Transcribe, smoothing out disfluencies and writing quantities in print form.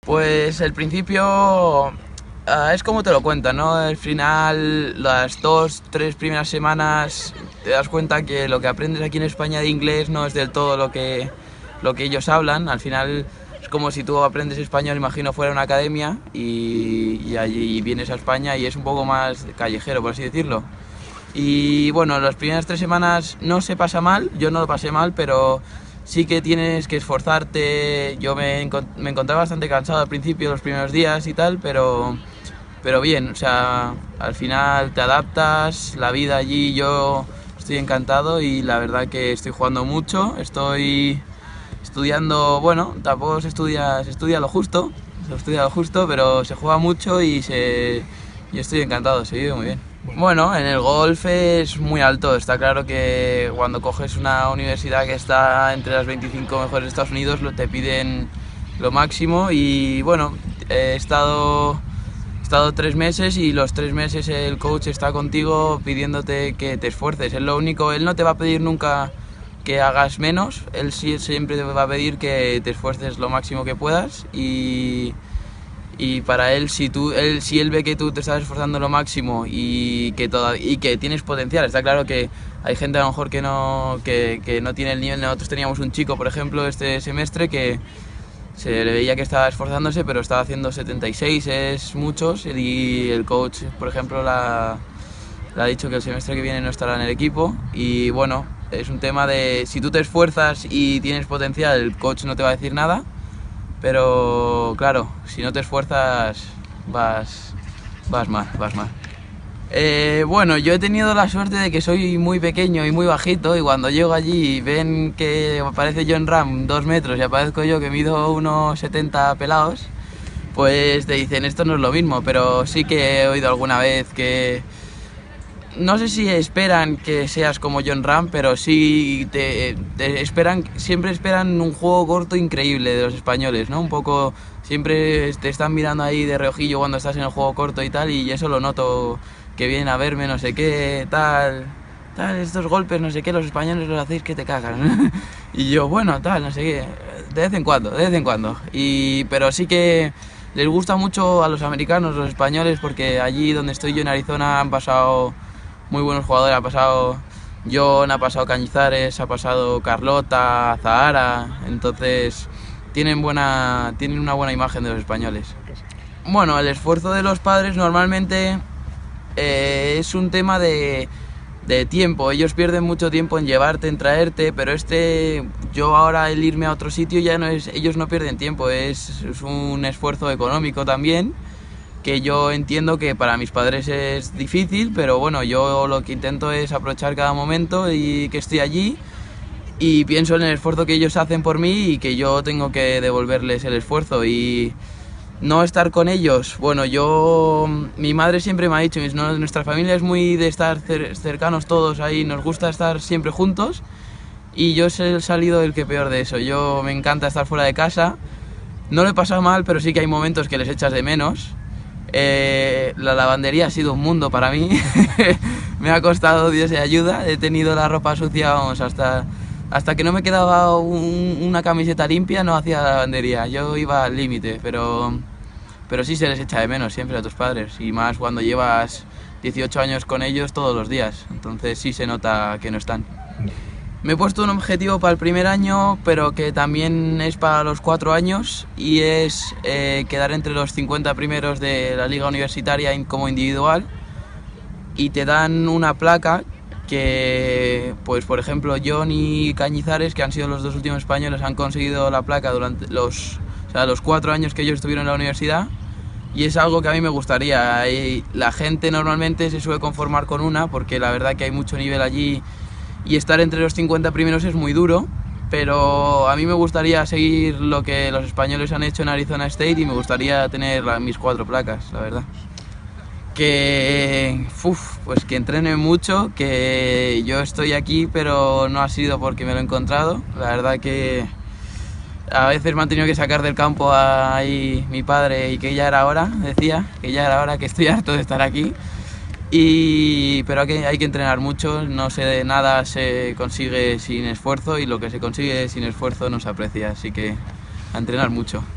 Pues el principio es como te lo cuentan, ¿no? Al final, las 2, 3 primeras semanas te das cuenta que lo que aprendes aquí en España de inglés no es del todo lo que ellos hablan. Al final es como si tú aprendes español, imagino, fuera una academia y allí vienes a España y es un poco más callejero, por así decirlo. Y bueno, las primeras 3 semanas no se pasa mal, yo no lo pasé mal, pero sí que tienes que esforzarte. Yo me encontraba bastante cansado al principio, los primeros días y tal, pero bien, o sea, al final te adaptas, la vida allí, yo estoy encantado y la verdad que estoy jugando mucho, estoy estudiando, bueno, tampoco se estudia lo justo, pero se juega mucho y estoy encantado, se vive muy bien. Bueno, en el golf es muy alto, está claro que cuando coges una universidad que está entre las 25 mejores de Estados Unidos te piden lo máximo y bueno, he estado 3 meses y los 3 meses el coach está contigo pidiéndote que te esfuerces, es lo único, él no te va a pedir nunca que hagas menos, él sí siempre te va a pedir que te esfuerces lo máximo que puedas y para él, si él ve que tú te estás esforzando lo máximo y que tienes potencial, está claro que hay gente a lo mejor que no tiene el nivel. Nosotros teníamos un chico, por ejemplo, este semestre que se le veía que estaba esforzándose, pero estaba haciendo 76, es muchos, y el coach, por ejemplo, le ha dicho que el semestre que viene no estará en el equipo y bueno, es un tema de si tú te esfuerzas y tienes potencial, el coach no te va a decir nada. Pero claro, si no te esfuerzas vas mal, vas mal. Bueno, yo he tenido la suerte de que soy muy pequeño y muy bajito y cuando llego allí y ven que aparece Jon Rahm 2 metros y aparezco yo que mido unos 70 pelados, pues te dicen esto no es lo mismo, pero sí que he oído alguna vez que no sé si esperan que seas como Jon Rahm, pero sí siempre esperan un juego corto increíble de los españoles, ¿no? Un poco, siempre te están mirando ahí de reojillo cuando estás en el juego corto y tal, y eso lo noto, que vienen a verme, no sé qué, tal, estos golpes, no sé qué, los españoles los hacéis que te cagan. Y yo, bueno, tal, no sé qué, de vez en cuando. Pero sí que les gusta mucho a los americanos, los españoles, porque allí donde estoy yo en Arizona han pasado muy buenos jugadores, ha pasado John, ha pasado Cañizares, ha pasado Carlota, Zahara, entonces tienen una buena imagen de los españoles. Bueno, el esfuerzo de los padres normalmente es un tema de tiempo, ellos pierden mucho tiempo en llevarte, en traerte, pero yo ahora el irme a otro sitio ya no es, ellos no pierden tiempo, es un esfuerzo económico también, que yo entiendo que para mis padres es difícil, pero bueno, yo lo que intento es aprovechar cada momento y que estoy allí y pienso en el esfuerzo que ellos hacen por mí y que yo tengo que devolverles el esfuerzo y no estar con ellos. Bueno, mi madre siempre me ha dicho, nuestra familia es muy de estar cercanos todos ahí, nos gusta estar siempre juntos y yo he salido el que peor de eso. Yo me encanta estar fuera de casa, no lo he pasado mal, pero sí que hay momentos que les echas de menos. La lavandería ha sido un mundo para mí. Me ha costado Dios de ayuda, he tenido la ropa sucia, vamos, hasta que no me quedaba una camiseta limpia no hacía la lavandería, yo iba al límite, pero sí se les echa de menos siempre a tus padres y más cuando llevas 18 años con ellos todos los días, entonces sí se nota que no están. Me he puesto un objetivo para el primer año, pero que también es para los 4 años y es quedar entre los 50 primeros de la liga universitaria como individual y te dan una placa que, pues por ejemplo, John y Cañizares, que han sido los 2 últimos españoles, han conseguido la placa durante los 4 años que ellos estuvieron en la universidad y es algo que a mí me gustaría. Y la gente normalmente se suele conformar con una porque la verdad que hay mucho nivel allí y estar entre los 50 primeros es muy duro, pero a mí me gustaría seguir lo que los españoles han hecho en Arizona State y me gustaría tener mis 4 placas, la verdad. Pues que entrene mucho, que yo estoy aquí, pero no ha sido porque me lo he encontrado. La verdad que a veces me han tenido que sacar del campo ahí mi padre y que ya era hora, decía, que ya era hora, que estoy harto de estar aquí. Pero hay que entrenar mucho, no sé, nada se consigue sin esfuerzo y lo que se consigue sin esfuerzo no se aprecia, así que a entrenar mucho.